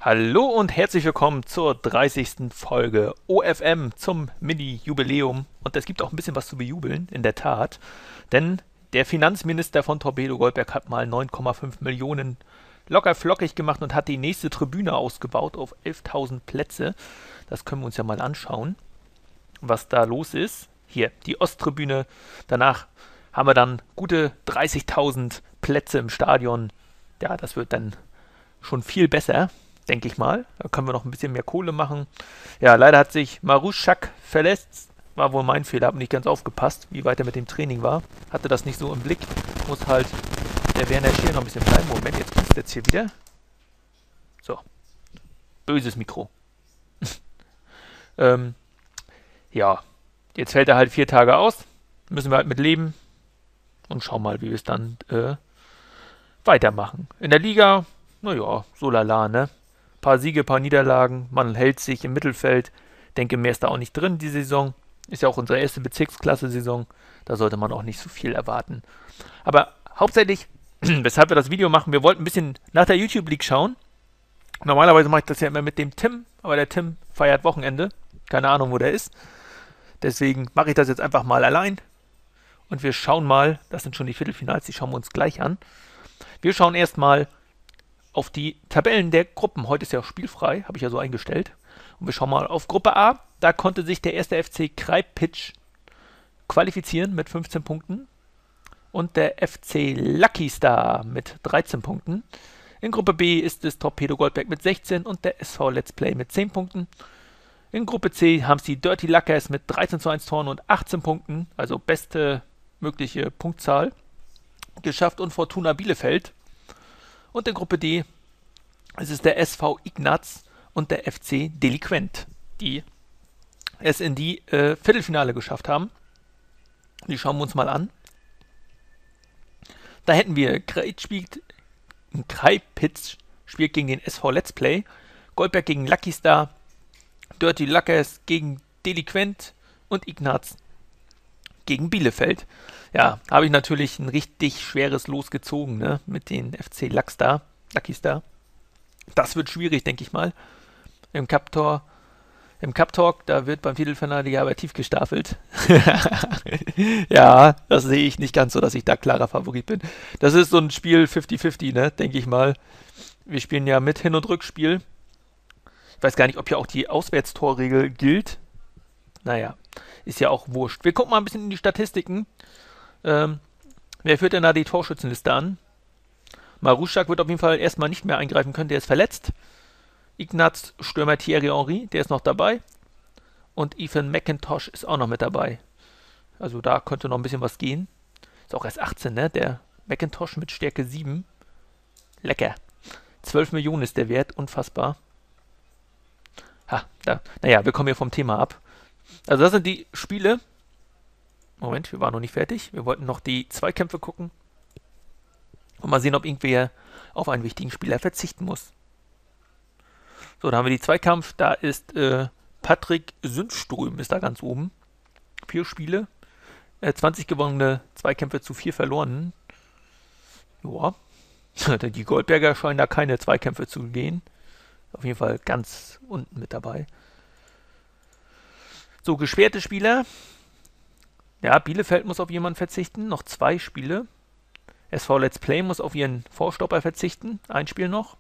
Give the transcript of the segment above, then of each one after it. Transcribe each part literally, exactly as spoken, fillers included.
Hallo und herzlich willkommen zur dreißigsten Folge O F M zum Mini-Jubiläum. Und es gibt auch ein bisschen was zu bejubeln, in der Tat. Denn der Finanzminister von Torpedo Goldberg hat mal neun Komma fünf Millionen locker flockig gemacht und hat die nächste Tribüne ausgebaut auf elftausend Plätze. Das können wir uns ja mal anschauen, was da los ist. Hier, die Osttribüne. Danach haben wir dann gute dreißigtausend Plätze im Stadion. Ja, das wird dann schon viel besser, denke ich mal. Da können wir noch ein bisschen mehr Kohle machen. Ja, leider hat sich Maruschak verletzt. War wohl mein Fehler, habe nicht ganz aufgepasst, wie weit er mit dem Training war. Hatte das nicht so im Blick. Muss halt der Werner Schier noch ein bisschen bleiben. Moment, jetzt ist jetzt hier wieder. So. Böses Mikro. ähm, ja. Jetzt fällt er halt vier Tage aus. Müssen wir halt mit leben. Und schauen mal, wie wir es dann äh, weitermachen. In der Liga, naja, so lala, ne? Paar Siege, paar Niederlagen, man hält sich im Mittelfeld. Denke, mehr ist da auch nicht drin die Saison. Ist ja auch unsere erste Bezirksklasse-Saison. Da sollte man auch nicht so viel erwarten. Aber hauptsächlich, weshalb wir das Video machen, wir wollten ein bisschen nach der YouTube League schauen. Normalerweise mache ich das ja immer mit dem Tim, aber der Tim feiert Wochenende. Keine Ahnung, wo der ist. Deswegen mache ich das jetzt einfach mal allein. Und wir schauen mal, das sind schon die Viertelfinals, die schauen wir uns gleich an. Wir schauen erstmal auf die Tabellen der Gruppen. Heute ist ja auch spielfrei, habe ich ja so eingestellt. Und wir schauen mal auf Gruppe A. Da konnte sich der erste F C Krajpitch qualifizieren mit fünfzehn Punkten. Und der F C Lucky Star mit dreizehn Punkten. In Gruppe B ist es Torpedo Goldberg mit sechzehn und der S V Let's Play mit zehn Punkten. In Gruppe C haben es die Dirty Luckers mit dreizehn zu eins Toren und achtzehn Punkten, also beste mögliche Punktzahl, geschafft, und Fortuna Bielefeld. Und in Gruppe D ist es der S V Ignaz und der F C Delinquent, die es in die äh, Viertelfinale geschafft haben. Die schauen wir uns mal an. Da hätten wir Krajpitch spielt gegen den S V Let's Play, Goldberg gegen Lucky Star, Dirty Luckers gegen Delinquent und Ignaz gegen Bielefeld. Ja, habe ich natürlich ein richtig schweres Los gezogen, ne, mit den F C Luckstar, Lucky Star. Das wird schwierig, denke ich mal. Im Cup Tor, im Cup Talk, da wird beim Viertelfinale ja aber tief gestaffelt. Ja, das sehe ich nicht ganz so, dass ich da klarer Favorit bin. Das ist so ein Spiel fünfzig fünfzig, ne, denke ich mal. Wir spielen ja mit Hin- und Rückspiel. Ich weiß gar nicht, ob hier auch die Auswärtstorregel gilt. Naja, ist ja auch wurscht. Wir gucken mal ein bisschen in die Statistiken. Ähm, wer führt denn da die Torschützenliste an? Maruschak wird auf jeden Fall erstmal nicht mehr eingreifen können, der ist verletzt. Ignaz, Stürmer Thierry Henry, der ist noch dabei. Und Ethan McIntosh ist auch noch mit dabei. Also da könnte noch ein bisschen was gehen. Ist auch erst achtzehn, ne? Der McIntosh mit Stärke sieben. Lecker. zwölf Millionen ist der Wert, unfassbar. Ha, da. Naja, wir kommen hier vom Thema ab. Also das sind die Spiele. Moment, wir waren noch nicht fertig. Wir wollten noch die Zweikämpfe gucken. Und mal sehen, ob irgendwer auf einen wichtigen Spieler verzichten muss. So, da haben wir die Zweikampf. Da ist äh, Patrick Sundström ist da ganz oben. Vier Spiele. Äh, zwanzig gewonnene Zweikämpfe zu vier verlorenen. Joa. Die Goldberger scheinen da keine Zweikämpfe zu gehen. Auf jeden Fall ganz unten mit dabei. So, geschwerte Spieler. Ja, Bielefeld muss auf jemanden verzichten. Noch zwei Spiele. S V Let's Play muss auf ihren Vorstopper verzichten. Ein Spiel noch.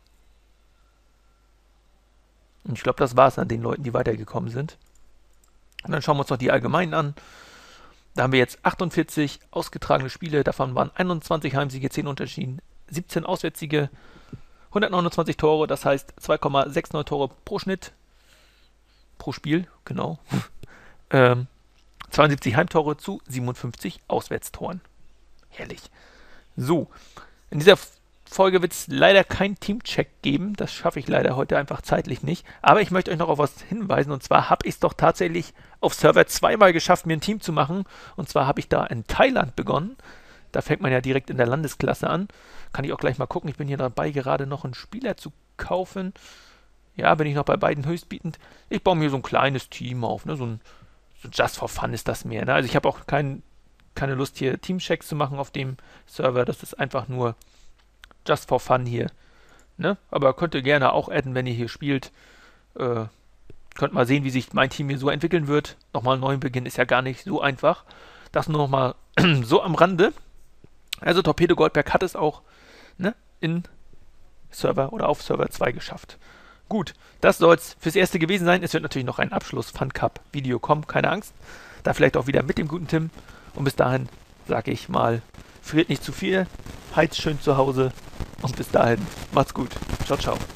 Und ich glaube, das war es an den Leuten, die weitergekommen sind. Und dann schauen wir uns noch die Allgemeinen an. Da haben wir jetzt achtundvierzig ausgetragene Spiele. Davon waren einundzwanzig Heimsiege, zehn Unentschieden, siebzehn Auswärtssiege, hundertneunundzwanzig Tore. Das heißt zwei Komma neunundsechzig Tore pro Schnitt. Pro Spiel, genau. ähm, zweiundsiebzig Heimtore zu siebenundfünfzig Auswärtstoren. Herrlich. So, in dieser Folge wird es leider keinen Teamcheck geben. Das schaffe ich leider heute einfach zeitlich nicht. Aber ich möchte euch noch auf was hinweisen. Und zwar habe ich es doch tatsächlich auf Server zweimal geschafft, mir ein Team zu machen. Und zwar habe ich da in Thailand begonnen. Da fängt man ja direkt in der Landesklasse an. Kann ich auch gleich mal gucken. Ich bin hier dabei, gerade noch einen Spieler zu kaufen. Ja, bin ich noch bei beiden höchstbietend. Ich baue mir so ein kleines Team auf. Ne? So ein so Just for Fun ist das mehr. Ne? Also ich habe auch kein, keine Lust, hier Teamchecks zu machen auf dem Server. Das ist einfach nur Just for Fun hier. Ne? Aber könnt ihr gerne auch adden, wenn ihr hier spielt. Äh, könnt mal sehen, wie sich mein Team hier so entwickeln wird. Nochmal einen neuen Beginn ist ja gar nicht so einfach. Das nur nochmal so am Rande. Also Torpedo Goldberg hat es auch, ne, in Server oder auf Server zwei geschafft. Gut, das soll es fürs Erste gewesen sein. Es wird natürlich noch ein Abschluss-Fun-Cup-Video kommen, keine Angst. Da vielleicht auch wieder mit dem guten Tim. Und bis dahin sage ich mal, friert nicht zu viel, heizt schön zu Hause und bis dahin, macht's gut. Ciao, ciao.